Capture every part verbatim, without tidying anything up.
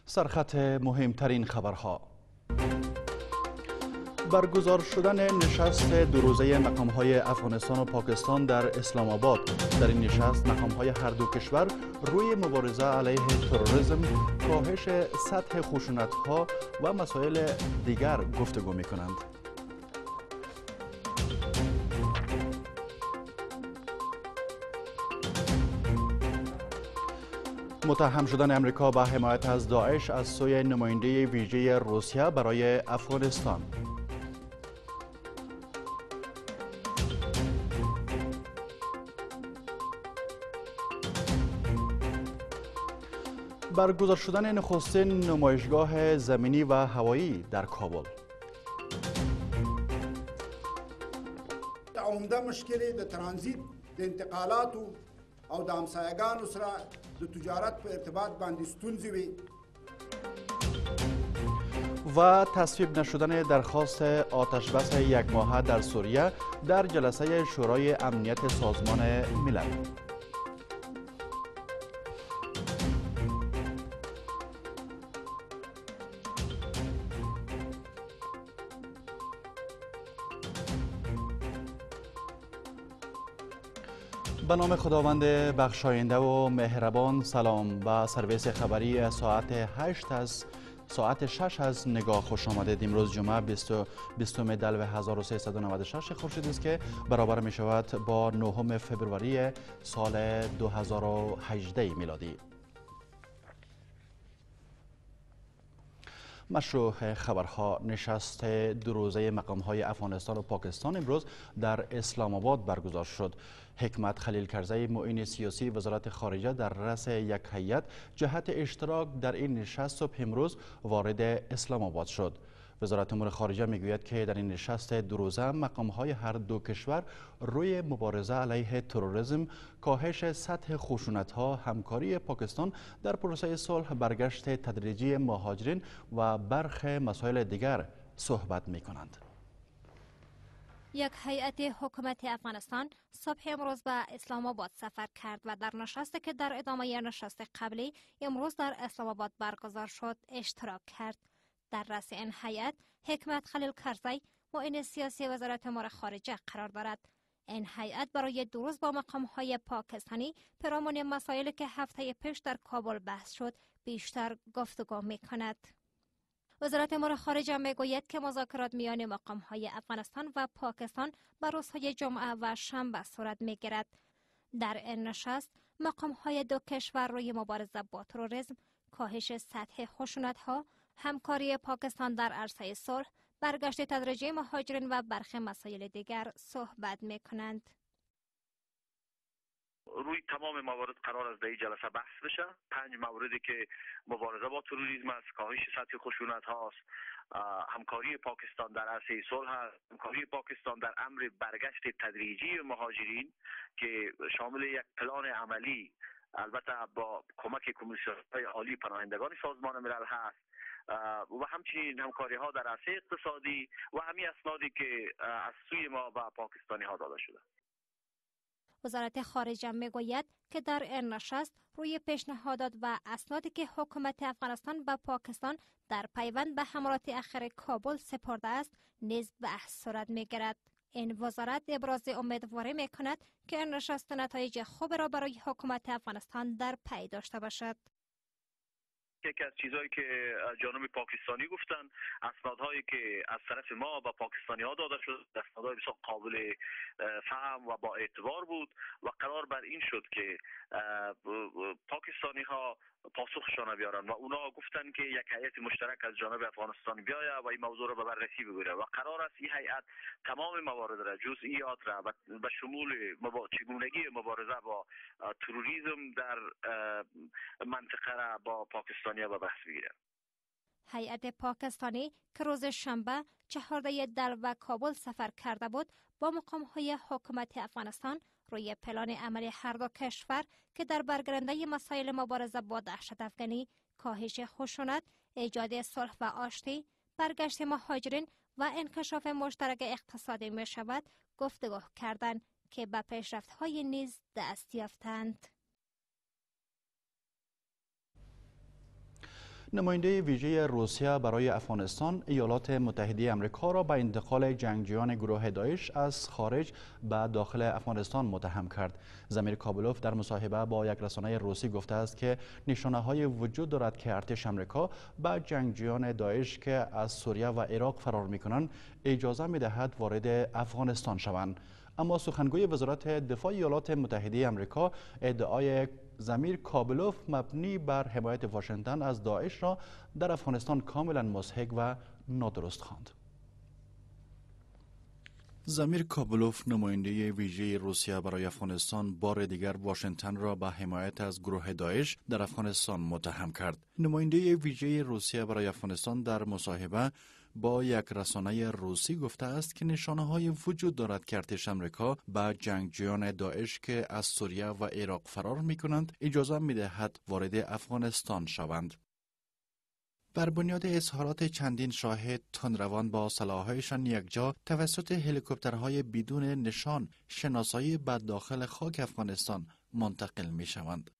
سرخط مهمترین خبرها. برگزار شدن نشست دو روزه مقام‌های افغانستان و پاکستان در اسلام آباد. در این نشست مقام‌های هر دو کشور روی مبارزه علیه تروریسم، کاهش سطح خشونت‌ها و مسائل دیگر گفتگو می‌کنند. متهم شدن امریکا به حمایت از داعش از سوی نماینده ویژه روسیه برای افغانستان. برگزار شدن نخستین نمایشگاه زمینی و هوایی در کابل. عمده مشکل د ترانزیت د انتقالات او د همسایگانو سره د تجارت په ارتباط باندې ستونزې وي و تصویب نشدن درخواست آتشبس یک ماهه در سوریه در جلسه شورای امنیت سازمان ملل. به نام خداوند بخشاینده و مهربان. سلام به سرویس خبری ساعت هشت از ساعت شش از نگاه خوش آمدید. امروز جمعه بیستم دلو هزار و سیصد و نود و شش خورشیدی است که برابر می شود با نهم فوریه سال دو هزار و هجده میلادی. مشروع خبرها. نشست دو روزه مقام‌های افغانستان و پاکستان امروز در اسلام آباد برگزار شد. حکمت خلیل کرزی، معین سیاسی وزارت خارجه، در رأس یک هیئت جهت اشتراک در این نشست صبح امروز وارد اسلام آباد شد. وزارت امور خارجه میگوید که در این نشست دو روزه مقام‌های هر دو کشور روی مبارزه علیه تروریسم، کاهش سطح خشونت‌ها، همکاری پاکستان در پروسه صلح، برگشت تدریجی مهاجرین و برخی مسائل دیگر صحبت می‌کنند. یک هیئت حکومت افغانستان صبح امروز به اسلام آباد سفر کرد و در نشستی که در ادامه نشست قبلی امروز در اسلام آباد برگزار شد اشتراک کرد. در رأس این هیئت حکمت خلیل کرزی، معین سیاسی وزارت امور خارجه قرار دارد. این هیئت برای دو روز با مقام‌های پاکستانی پیرامون مسائلی که هفته پیش در کابل بحث شد بیشتر گفتگو می‌کند. وزارت امور خارجه میگوید که مذاکرات میان مقام‌های افغانستان و پاکستان بر روزهای جمعه و شنبه صورت می‌گیرد. در این نشست مقام‌های دو کشور روی مبارزه با تروریسم، کاهش سطح خشونت‌ها، همکاری پاکستان در عرصه صلح، برگشت تدریجی مهاجرین و برخی مسائل دیگر صحبت می‌کنند. روی تمام موارد قرار است در این جلسه بحث بشه. پنج موردی که مبارزه با تروریسم است، کاهش سطح خشونت هاست، همکاری پاکستان در عرصه صلح است، همکاری پاکستان در امر برگشت تدریجی مهاجرین که شامل یک پلان عملی البته با کمک کمیسیون‌های عالی پناهندگان سازمان ملل هست و همچنین همکاری ها در عرصه اقتصادی و همین اسنادی که از سوی ما و پاکستانی ها داده شده. وزارت خارجه میگوید که در این نشست روی پیشنهادات و اسنادی که حکومت افغانستان به پاکستان در پیوند به حملات اخیر کابل سپرده است نیز بحث صورت میگیرد. این وزارت ابراز امیدواری میکند که این نشست نتایج خوب را برای حکومت افغانستان در پی داشته باشد. یکی از چیزهایی که جانب پاکستانی گفتن، اسنادهایی که از طرف ما به پاکستانی ها داده شد اسنادهای بسیار قابل فهم و با اعتبار بود و قرار بر این شد که پاکستانی ها پاسخشان بیارن و اونا گفتن که یک هیئت مشترک از جانب افغانستان بیاید و این موضوع را به بررسی بگیره و قرار است این هیئت تمام موارد را، جزئیات را و به شمول چگونگی مبارزه با تروریسم در منطقه را با پاکستانی ها به بحث بگیره. هیئت پاکستانی که روز شنبه چهارده دلو و کابل سفر کرده بود با مقام‌های حکومت افغانستان روی پلان عملی هر دو کشور که در برگیرنده مسائل مبارزه با دهشت افغانی، کاهش خشونت، ایجاد صلح و آشتی، برگشت مهاجرین و انکشاف مشترک اقتصادی می شود گفتگو کردند که به پیشرفت‌های نیز دست یافتند. نماینده ویژه روسیه برای افغانستان ایالات متحده آمریکا را به انتقال جنگجویان گروه داعش از خارج به داخل افغانستان متهم کرد. زمیر کابلوف در مصاحبه با یک رسانه روسی گفته است که نشانه‌های وجود دارد که ارتش آمریکا به جنگجویان داعش که از سوریه و عراق فرار می‌کنند اجازه می‌دهد وارد افغانستان شوند. اما سخنگوی وزارت دفاع ایالات متحده آمریکا ادعای زمیر کابلوف مبنی بر حمایت واشنگتن از داعش را در افغانستان کاملا مضحک و نادرست خواند. زمیر کابلوف نماینده ویژه روسیه برای افغانستان بار دیگر واشنگتن را به حمایت از گروه داعش در افغانستان متهم کرد. نماینده ویژه روسیه برای افغانستان در مصاحبه با یک رسانه روسی گفته است که نشانه‌های وجود دارد که ارتش آمریکا به جنگجویان داعش که از سوریه و عراق فرار می‌کنند اجازه می‌دهد وارد افغانستان شوند. بر بنیاد اظهارات چندین شاهد تندروان با سلاح‌هایشان یکجا توسط هلیکوپترهای بدون نشان شناسایی به داخل خاک افغانستان منتقل می‌شوند.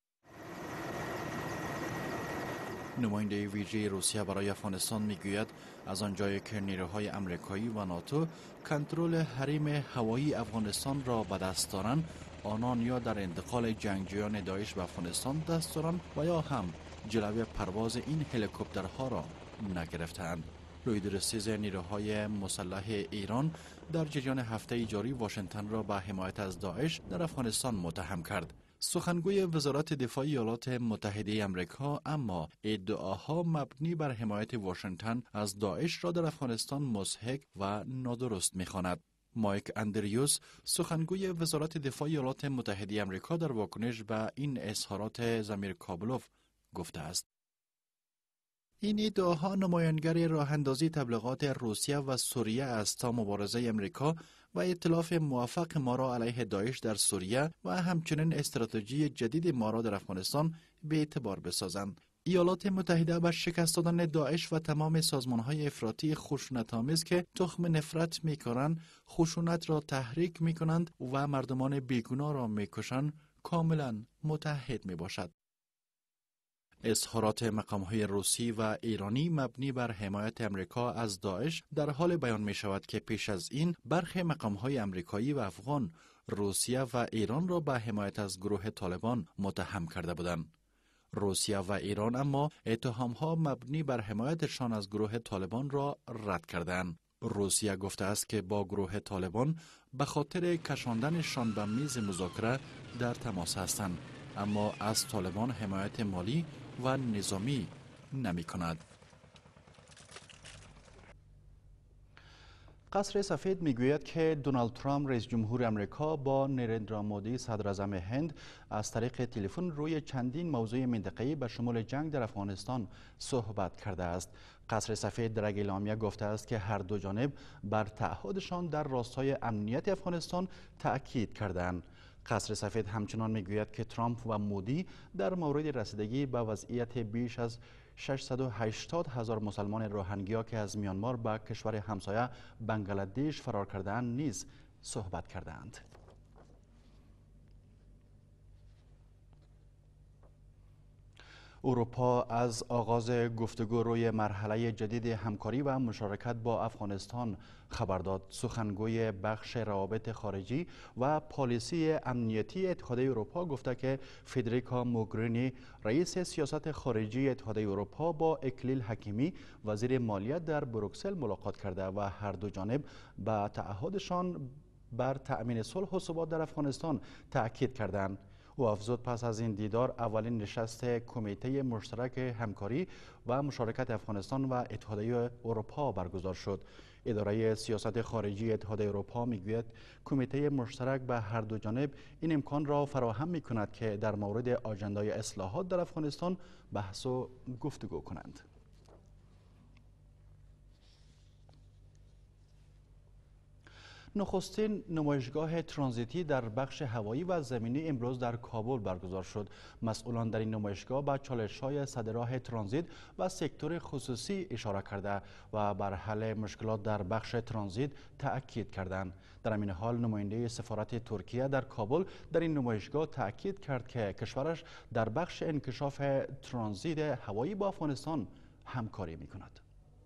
نماینده ویژه روسیه برای افغانستان میگوید از آنجایی که نیروهای آمریکایی و ناتو کنترل حریم هوایی افغانستان را به دست دارند، آنان یا در انتقال جنگجویان داعش به افغانستان دست دارند و یا هم جلوی پرواز این هلیکوپترها را نگرفتند. لویدرسیز نیروهای مسلح ایران در جریان هفته جاری واشنگتن را به حمایت از داعش در افغانستان متهم کرد. سخنگوی وزارت دفاع ایالات متحده آمریکا اما ادعاها مبنی بر حمایت واشنگتن از داعش را در افغانستان مضحک و نادرست می‌خواند. مایک اندریوس سخنگوی وزارت دفاع ایالات متحده آمریکا در واکنش به این اظهارات زمیر کابلوف گفته است: این ادعاها نمایانگر راه اندازی تبلیغات روسیه و سوریه است تا مبارزه امریکا و ائتلاف موفق ما را علیه داعش در سوریه و همچنین استراتژی جدید ما را در افغانستان به اعتبار بسازند. ایالات متحده به شکست دادن داعش و تمام سازمان‌های افراطی خشونت‌آمیز که تخم نفرت می‌کارند، خشونت را تحریک می‌کنند و مردمان بیگناه را می‌کشند کاملا متحد می‌باشد. اظهارات مقام‌های روسی و ایرانی مبنی بر حمایت امریکا از داعش در حال بیان می شود که پیش از این برخی مقام‌های امریکایی و افغان روسیه و ایران را به حمایت از گروه طالبان متهم کرده بودند. روسیه و ایران اما اتهام‌ها مبنی بر حمایتشان از گروه طالبان را رد کردند. روسیه گفته است که با گروه طالبان به خاطر کشاندنشان به میز مذاکره در تماس هستند، اما از طالبان حمایت مالی و نظامی نمی کند. قصر سفید میگوید که دونالد ترامپ رئیس جمهور آمریکا با نریندرا مودی صدر اعظم هند از طریق تلفن روی چندین موضوع منطقه‌ای به شمول جنگ در افغانستان صحبت کرده است. قصر سفید در یک اعلامیه گفته است که هر دو جانب بر تعهدشان در راستای امنیت افغانستان تأکید کردند. قصر سفید همچنان میگوید که ترامپ و مودی در مورد رسیدگی به وضعیت بیش از ششصد و هشتاد هزار مسلمان روهینگیا که از میانمار به کشور همسایه بنگلادش فرار کرده‌اند نیز صحبت کردند. اروپا از آغاز گفتگو روی مرحله جدید همکاری و مشارکت با افغانستان خبر داد. سخنگوی بخش روابط خارجی و پالیسی امنیتی اتحادیه اروپا گفته که فدریکا موگرینی رئیس سیاست خارجی اتحادیه اروپا با اکلیل حکیمی وزیر مالیات در بروکسل ملاقات کرده و هر دو جانب به تعهدشان بر تأمین صلح و ثبات در افغانستان تأکید کردند. او افزود پس از این دیدار اولین نشست کمیته مشترک همکاری و مشارکت افغانستان و اتحادیه اروپا برگزار شد. اداره سیاست خارجی اتحادیه اروپا میگوید کمیته مشترک به هر دو جانب این امکان را فراهم میکند که در مورد آژندای اصلاحات در افغانستان بحث و گفتگو کنند. نخستین نمایشگاه ترانزیتی در بخش هوایی و زمینی امروز در کابل برگزار شد. مسئولان در این نمایشگاه به چالش‌های سدراه ترانزیت و سکتور خصوصی اشاره کرده و بر حل مشکلات در بخش ترانزیت تأکید کردند. در این حال نماینده سفارت ترکیه در کابل در این نمایشگاه تأکید کرد که کشورش در بخش انکشاف ترانزیت هوایی با افغانستان همکاری می‌کند.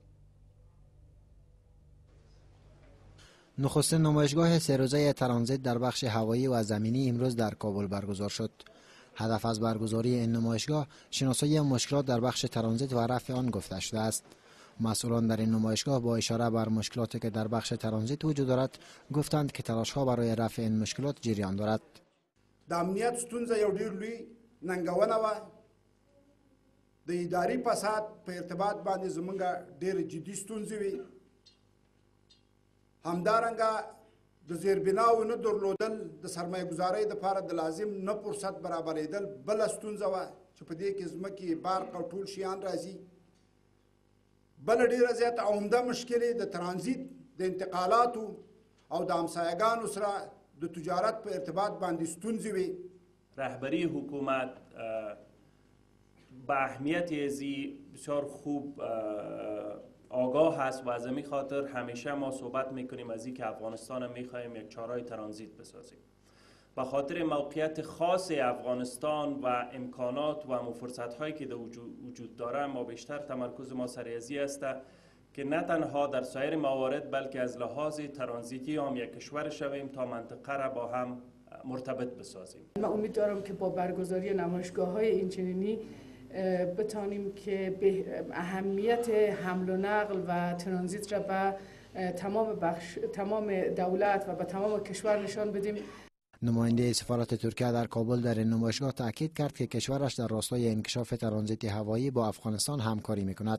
نخستین نمایشگاه سه روزه ترانزیت در بخش هوایی و زمینی امروز در کابل برگزار شد. هدف از برگزاری این نمایشگاه شناسایی مشکلات در بخش ترانزیت و رفع آن گفته شده است. مسئولان در این نمایشگاه با اشاره بر مشکلاتی که در بخش ترانزیت وجود دارد گفتند که تلاش‌ها برای رفع این مشکلات جریان دارد. د امنیت ستونزه یو ډیر لوی ننګونه وه. د اداري فساد په ارتباط باندې زموږ ډېر جدي ستونزې وي. همدارنګه د زیربناو نه درلودل د سرمایه ګزارۍ دپاره د لازم نه فرصت برابرېدل بله ستونزه وه چې په دې کې ځمکې برق او ټول شیان راځي. بله ډېره زیاته عمده مشکل یې د ترانزیت د انتقالاتو او د همسایه‌ګانو سره د تجارت په ارتباط باندې ستونزې وي. رهبری حکومت به اهمیت ازی بسیار خوب آگاه هست و از این خاطر همیشه ما صحبت میکنیم از این که افغانستان میخواهیم یک چهارراه ترانزیت بسازیم. به خاطر موقعیت خاص افغانستان و امکانات و فرصت هایی که در وجود داره ما بیشتر تمرکز ما سر ازی است که نه تنها در سایر موارد بلکه از لحاظ ترانزیتی هم یک کشور شویم تا منطقه را با هم مرتبط بسازیم. من امید دارم که با برگزاری نمایشگاه‌های اینچنینی بتانیم که به اهمیت حمل و نقل و ترانزیت را به تمام بخش تمام دولت و به تمام کشور نشان بدیم. نماینده سفارت ترکیه در کابل در این نمایشگاه تاکید کرد که کشورش در راستای انکشاف ترانزیت هوایی با افغانستان همکاری می‌کند.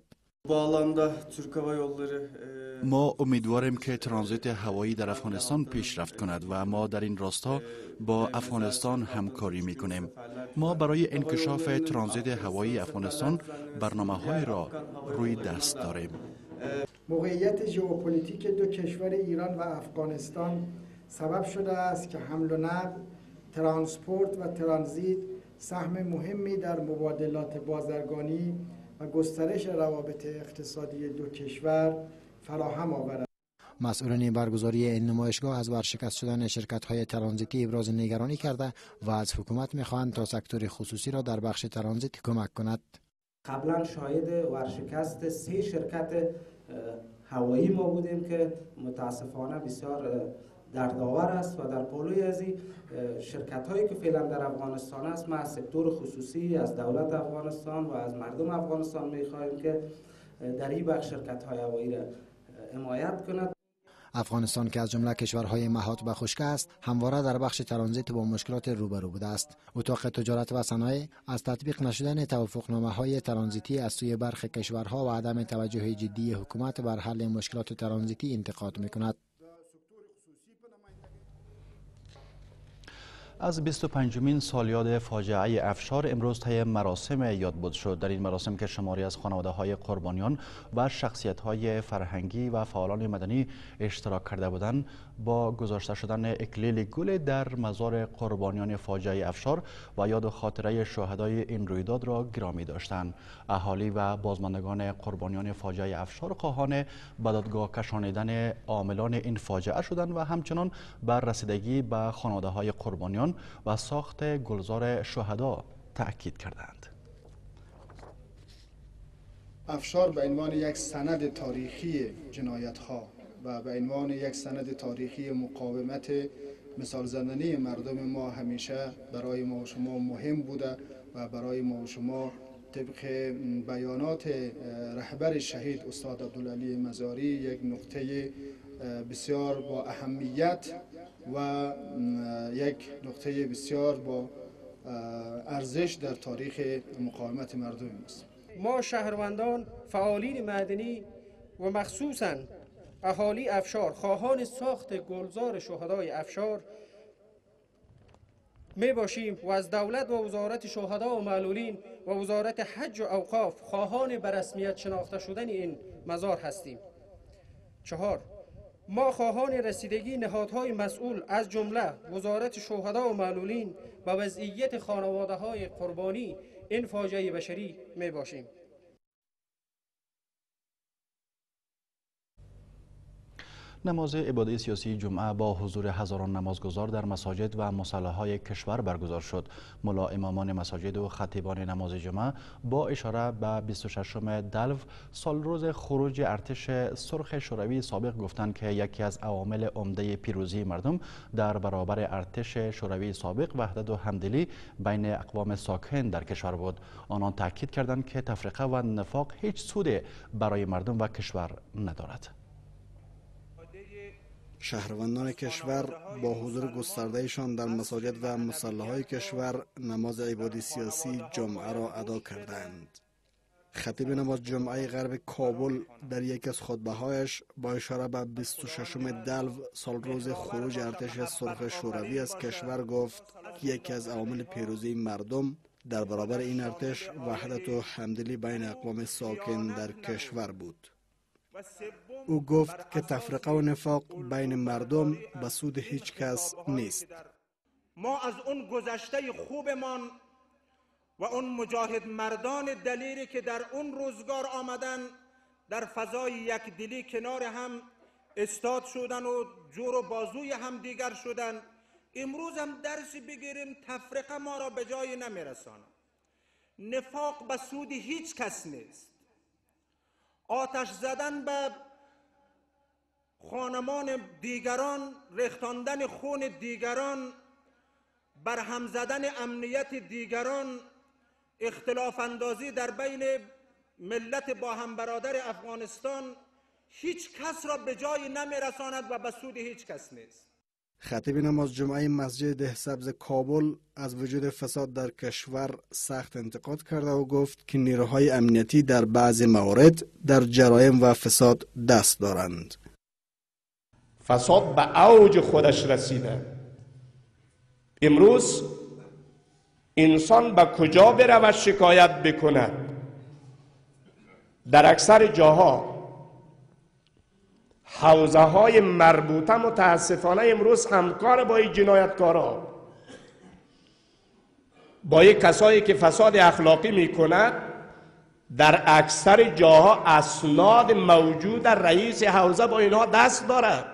ما امیدواریم که ترانزیت هوایی در افغانستان پیشرفت کند و ما در این راستا با افغانستان همکاری میکنیم. ما برای انکشاف ترانزیت هوایی افغانستان برنامه‌های را روی دست داریم. موقعیت ژئوپلیتیک دو کشور ایران و افغانستان سبب شده است که حمل و نقل، ترانسپورت و ترانزیت سهم مهمی در مبادلات بازرگانی و گسترش روابط اقتصادی دو کشور فراهم آورد. مسئولان برگزاری این نمایشگاه از ورشکست شدن شرکت‌های ترانزیتی ابراز نگرانی کرده و از حکومت می‌خواهند تا سکتور خصوصی را در بخش ترانزیت کمک کند. قبلا شاهد ورشکست سه شرکت هوایی ما بودیم که متاسفانه بسیار دردآور است و در پالوی از این شرکت هایی که فعلا در افغانستان است ما از سکتور خصوصی از دولت افغانستان و از مردم افغانستان می‌خواهیم که در این بخش شرکت های هوایی را حمایت کند. افغانستان که از جمله کشورهای محاط به خشکی است همواره در بخش ترانزیت با مشکلات روبرو بوده است. اتاق تجارت و صنایع از تطبیق نشدن توافقنامه‌های ترانزیتی از سوی برخی کشورها و عدم توجه جدی حکومت بر حل مشکلات ترانزیتی انتقاد می‌کند. از بیست و پنجمین سالیاد فاجعه افشار امروز طی مراسم یادبود شد. در این مراسم که شماری از خانواده‌های قربانیان و شخصیت‌های فرهنگی و فعالان مدنی اشتراک کرده بودند، با گذاشته شدن اکلیل گل در مزار قربانیان فاجعه افشار و یاد و خاطره شهدای این رویداد را گرامی داشتند. اهالی و بازماندگان قربانیان فاجعه افشار خواهان به دادگاه کشانیدن عاملان این فاجعه شدند و همچنان بر رسیدگی به خانواده‌های قربانیان و ساخت گلزار شهدا تأکید کردند. افشار به عنوان یک سند تاریخی جنایت‌ها و به عنوان یک سند تاریخی مقاومت مثال زدنی مردم ما همیشه برای ما و شما مهم بوده و برای ما و شما طبق بیانات رهبر شهید استاد عبدالعلی مزاری یک نقطه بسیار با اهمیت و یک نقطه بسیار با ارزش در تاریخ مقاومت مردم است. ما شهروندان، فعالین مدنی و مخصوصاً اهالی افشار خواهان ساخت گلزار شهدای افشار می باشیم و از دولت و وزارت شهدا و معلولین و وزارت حج و اوقاف خواهان به رسمیت شناخته شدن این مزار هستیم. چهار، ما خواهان رسیدگی نهادهای مسئول از جمله وزارت شهدا و معلولین به وضعیت خانواده های قربانی این فاجعه بشری می باشیم. نماز عبادت سیاسی جمعه با حضور هزاران نمازگزار در مساجد و مصلاهای کشور برگزار شد. ملا امامان مساجد و خطیبان نماز جمعه با اشاره به بیست و ششم دلو سال روز خروج ارتش سرخ شوروی سابق گفتند که یکی از عوامل عمده پیروزی مردم در برابر ارتش شوروی سابق وحدت و همدلی بین اقوام ساکن در کشور بود. آنان تاکید کردند که تفرقه و نفاق هیچ سودی برای مردم و کشور ندارد. شهروندان کشور با حضور گستردهشان در مساجد و مصلاهای کشور نماز عبادت سیاسی جمعه را ادا کردند. خطیب نماز جمعه غرب کابل در یکی از خطبه‌هایش با اشاره به بیست و ششم دلو سال روز خروج ارتش سرخ شوروی از کشور گفت که یکی از عوامل پیروزی مردم در برابر این ارتش وحدت و همدلی بین اقوام ساکن در کشور بود. او گفت که تفرقه و نفاق بین مردم به سود هیچ کس نیست. ما از اون گذشته خوبمان و اون مجاهد مردان دلیری که در اون روزگار آمدن در فضای یک دلی کنار هم استاد شدن و جور و بازوی هم دیگر شدن، امروز هم درسی بگیریم تفرقه ما را به جای نمیرساند. نفاق به سود هیچ کس نیست. آتش زدن به خانمان دیگران، ریختاندن خون دیگران، برهم زدن امنیت دیگران، اختلاف اندازی در بین ملت با هم برادر افغانستان هیچ کس را به جای نمیرساند و به سود هیچ کس نیست. خطیب نماز جمعه مسجد دهسبز کابل از وجود فساد در کشور سخت انتقاد کرده و گفت که نیروهای امنیتی در بعض موارد در جرایم و فساد دست دارند. فساد به اوج خودش رسیده. امروز انسان به کجا بره و شکایت بکنه؟ در اکثر جاها حوزه های مربوطه متاسفانه امروز همکار با این جنایتکارا، با یک کسایی که فساد اخلاقی میکنه. در اکثر جاها اسناد موجود در رئیس حوزه با اینها دست داره.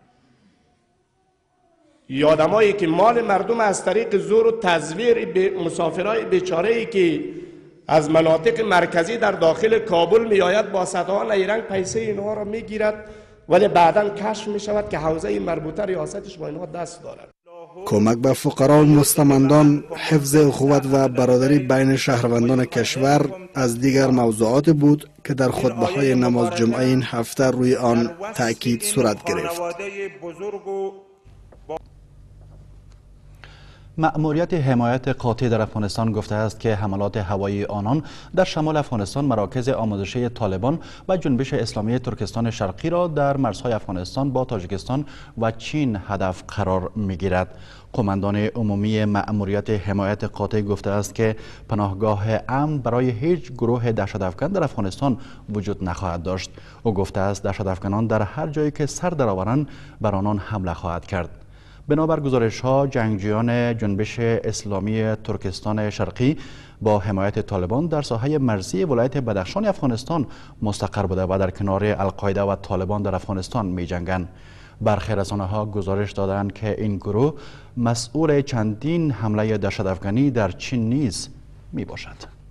یادمایی که مال مردم از طریق زور و تزویر به مسافرای بیچاره‌ای که از مناطق مرکزی در داخل کابل می آید با صدها نیرنگ پیسه اینها را می گیرد، ولی بعدا کشف می شود که حوزه مربوطه ریاستش با اینها دست دارد. کمک به فقرا و مستمندان، حفظ اخوت و برادری بین شهروندان کشور از دیگر موضوعات بود که در خطبه‌های نماز جمعه این هفته روی آن تأکید صورت گرفت. مأموریت حمایت قاطع در افغانستان گفته است که حملات هوایی آنان در شمال افغانستان مراکز آموزشی طالبان و جنبش اسلامی ترکستان شرقی را در مرزهای افغانستان با تاجیکستان و چین هدف قرار می‌گیرد. قماندان عمومی مأموریت حمایت قاطع گفته است که پناهگاه امن برای هیچ گروه دهشت‌افکن در افغانستان وجود نخواهد داشت. او گفته است دهشت‌افکنان در هر جایی که سر درآورند بر آنان حمله خواهد کرد. بنابر گزارش ها، جنگجویان جنبش اسلامی ترکستان شرقی با حمایت طالبان در ساحه مرزی ولایت بدخشان افغانستان مستقر بوده و در کنار القاعده و طالبان در افغانستان می جنگند. برخی رسانه ها گزارش دادند که این گروه مسئول چندین حمله دهشت‌افکنی در چین نیز می باشد.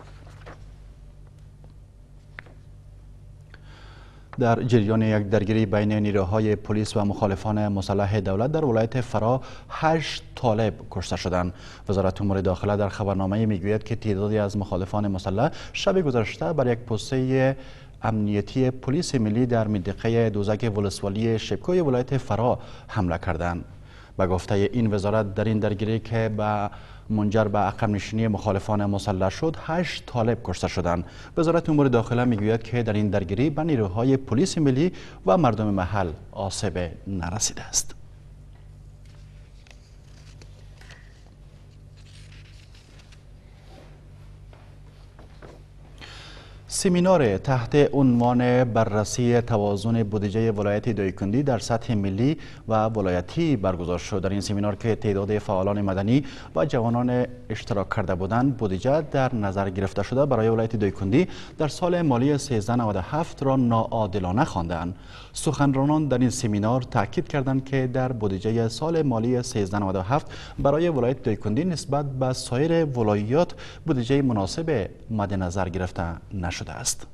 در جریان یک درگیری بین نیروهای پلیس و مخالفان مسلح دولت در ولایت فرا هشت طالب کشته شدند. وزارت امور داخله در خبرنامه میگوید که تعدادی از مخالفان مسلح شب گذشته بر یک پسته امنیتی پلیس ملی در منطقه دوزک ولسوالی شبکوی ولایت فرا حمله کردند. به گفته این وزارت در این درگیری که به منجر به عقب نشینی مخالفان مسلح شد، هشت طالب کشته شدند. وزارت امور داخله میگوید که در این درگیری به نیروهای پلیس ملی و مردم محل آسیب نرسیده است. سمینار تحت عنوان بررسی توازن بودجه ولایت دایکنی در سطح ملی و ولایتی برگزار شد. در این سمینار که تعداد فعالان مدنی و جوانان اشتراک کرده بودند، بودجه در نظر گرفته شده برای ولایت دایکنی در سال مالی سیزده نود و هفت را ناعادلانه خواندند. سخنرانان در این سمینار تاکید کردند که در بودجه سال مالی سیزده نود و هفت برای ولایت دایکنی نسبت به سایر ولایات بودجه مناسب مد نظر گرفته نشده است.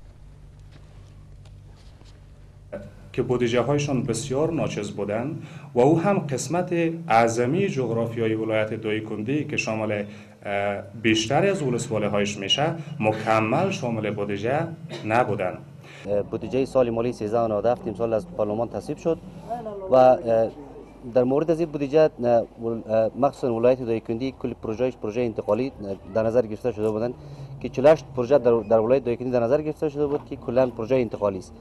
که بودجه هایشان بسیار ناچیز بودند و او هم قسمت اعظمی جغرافیای ولایت دایکنی که شامل بیشتر از ولسوالی هایش میشه مکمل شامل بودجه نبودند. بودجه سال مالی سیزده نود و هفت امسال از پارلمان تصویب شد و در مورد از این بودجه مخصوصا ولایت دایکنی کل پروژهش پروژه انتقالی در نظر گرفته شده بودند که چهل و هشت پروژه در, در ولایت دایکنی در نظر گرفته شده بود که کلا پروژه انتقالی است.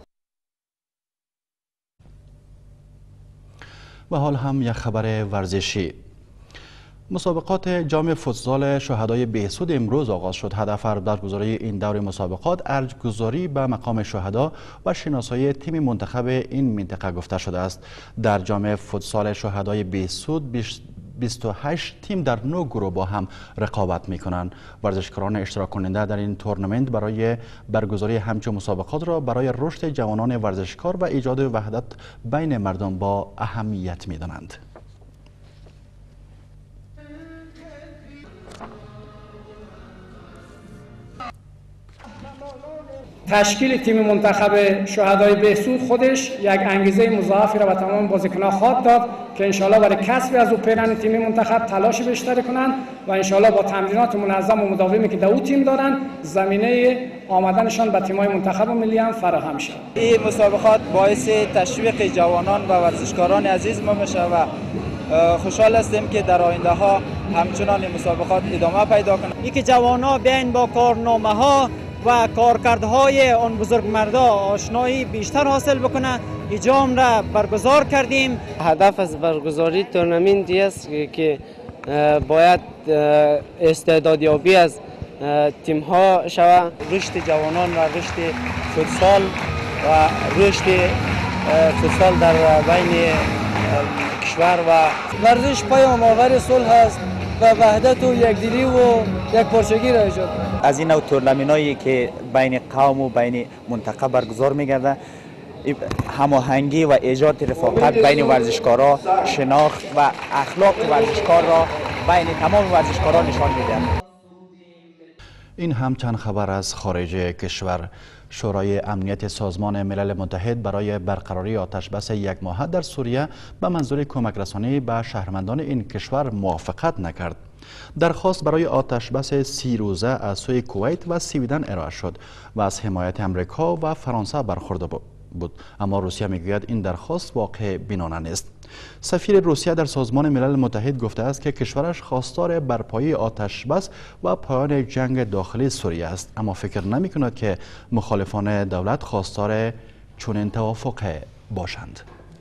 و حال هم یک خبر ورزشی. مسابقات جام فوتسال شهدای بهسود امروز آغاز شد. هدف برگزاری این دور مسابقات ارجگذاری به مقام شهدا و شناسایی تیم منتخب این منطقه گفته شده است. در جام فوتسال شهدای بهسود بیست و هشت تیم در نه گروه با هم رقابت می کنند. ورزشکاران اشتراک کننده در این تورنمنت برای برگزاری همچون مسابقات را برای رشد جوانان ورزشکار و ایجاد وحدت بین مردم با اهمیت می دانند. تشکیل تیم منتخب شهدای بهسود خودش یک انگیزه مضاعفی را به تمام بازیکنان خواهد داد که انشالله برای کسب از او پیران تیم منتخب تلاش بیشتری کنند و انشالله با تمرینات منظم و مداومی که در او تیم دارند زمینه آمدنشان به تیم‌های منتخب و ملی هم فراهم شد. این مسابقات باعث تشویق جوانان و ورزشکاران عزیز ما میشه و خوشحال هستیم که در آینده ها همچنان این مسابقات ادامه پیدا کنند. اینکه جوانان بیاین با کارنامه ها و کارکردهای آن بزرگمردا آشنایی بیشتر حاصل بکنه. جام را برگزار کردیم. هدف از برگزاری تورنمنتی است که باید استعدادیابی از تیم ها شود، رشد جوانان و رشد فوتسال و رشد فوتسال در بین کشور و ورزش پیام آور صلح است و وحدت و یکدلی و یک پارچگی را ایجاد کنه. از این نوع تورنمنتایی که بین قوم و بین منطقه برگزار می‌گردد هماهنگی و ایجاد رفاقت بین ورزشکاران، شناخت و اخلاق ورزشکار را بین تمام ورزشکاران نشان می‌دهد. این هم چند خبر از خارج کشور. شورای امنیت سازمان ملل متحد برای برقراری آتشبس یک ماهه در سوریه به منظور کمک رسانی به شهروندان این کشور موافقت نکرد. درخواست برای آتشبس سی روزه از سوی کویت و سویدن ارائه شد و از حمایت امریکا و فرانسه برخورده بود، اما روسیه میگوید این درخواست واقع بینانه نیست. سفیر روسیه در سازمان ملل متحد گفته است که کشورش خواستار برپایی آتشبس و پایان جنگ داخلی سوریه است، اما فکر نمی کند که مخالفان دولت خواستار چنین توافق باشند.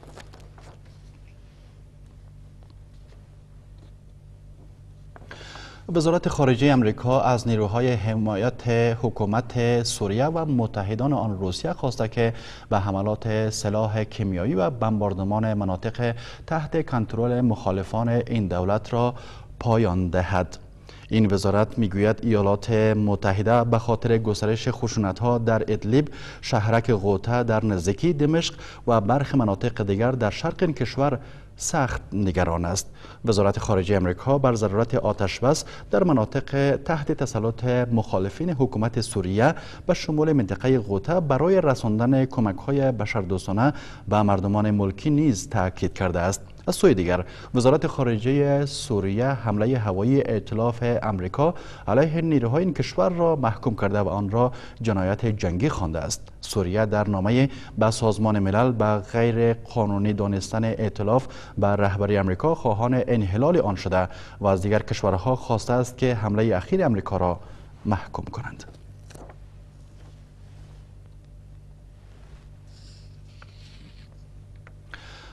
وزارت خارجه امریکا از نیروهای حمایت حکومت سوریه و متحدان آن روسیه خواسته که به حملات سلاح کیمیایی و بمباردمان مناطق تحت کنترل مخالفان این دولت را پایان دهد. این وزارت میگوید ایالات متحده به خاطر گسترش خشونت‌ها در ادلیب، شهرک غوطه در نزدیکی دمشق و برخی مناطق دیگر در شرق این کشور سخت نگران است. وزارت خارجه امریکا بر ضرورت آتشبس در مناطق تحت تسلط مخالفین حکومت سوریه به شمول منطقه غوطه برای رساندن کمک‌های بشردوستانه به مردمان ملکی نیز تاکید کرده است. از سوی دیگر وزارت خارجه سوریه حمله هوایی ائتلاف امریکا علیه نیروهای این کشور را محکوم کرده و آن را جنایت جنگی خوانده است. سوریه در نامه به سازمان ملل به غیر قانونی دانستن ائتلاف به رهبری امریکا خواهان انحلال آن شده و از دیگر کشورها خواسته است که حمله اخیر امریکا را محکوم کنند.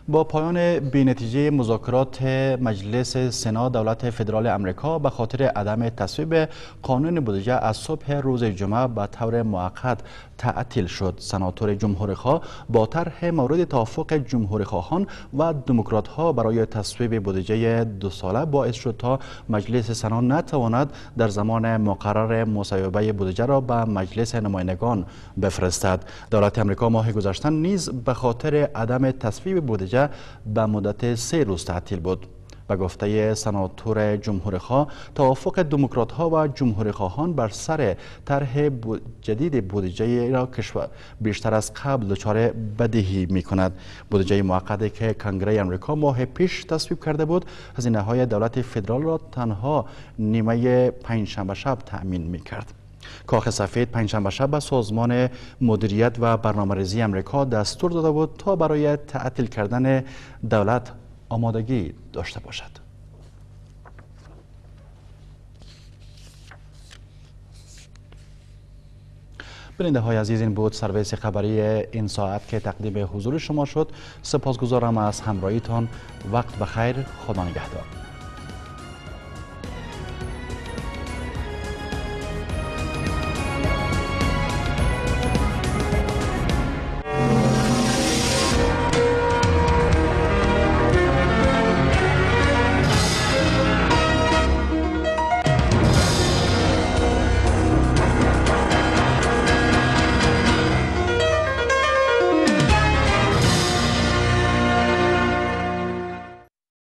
با پایان بی‌نتیجه مذاکرات مجلس سنا دولت فدرال امریکا به خاطر عدم تصویب قانون بودجه از صبح روز جمعه به طور موقت تعطیل شد. سناتور جمهوری‌خواه با طرح مورد توافق جمهوری‌خواهان و دموکرات‌ها برای تصویب بودجه دو ساله باعث شد تا مجلس سنا نتواند در زمان مقرر مصوبه بودجه را به مجلس نمایندگان بفرستد. دولت امریکا ماه گذشته نیز به خاطر عدم تصویب بودجه به مدت سه روز تعطیل بود. به گفته سناتور جمهوری‌خواه، توافق دموکرات‌ها و جمهوری‌خواهان بر سر طرح جدید بودجه را کشور بیشتر از قبل دچار بدیهی می‌کند. بودجه موقتی که کنگره آمریکا ماه پیش تصویب کرده بود، هزینه‌های دولت فدرال را تنها نیمه پنجشنبه شب تأمین می‌کرد. کاخ سفید پنجشنبه شب به سازمان مدیریت و برنامه‌ریزی آمریکا دستور داده بود تا برای تعطیل کردن دولت آمادگی داشته باشد. بیننده های عزیز، این بود سرویس خبری این ساعت که تقدیم حضور شما شد. سپاسگزارم از همراهیتان. وقت بخیر. خدا نگهدار.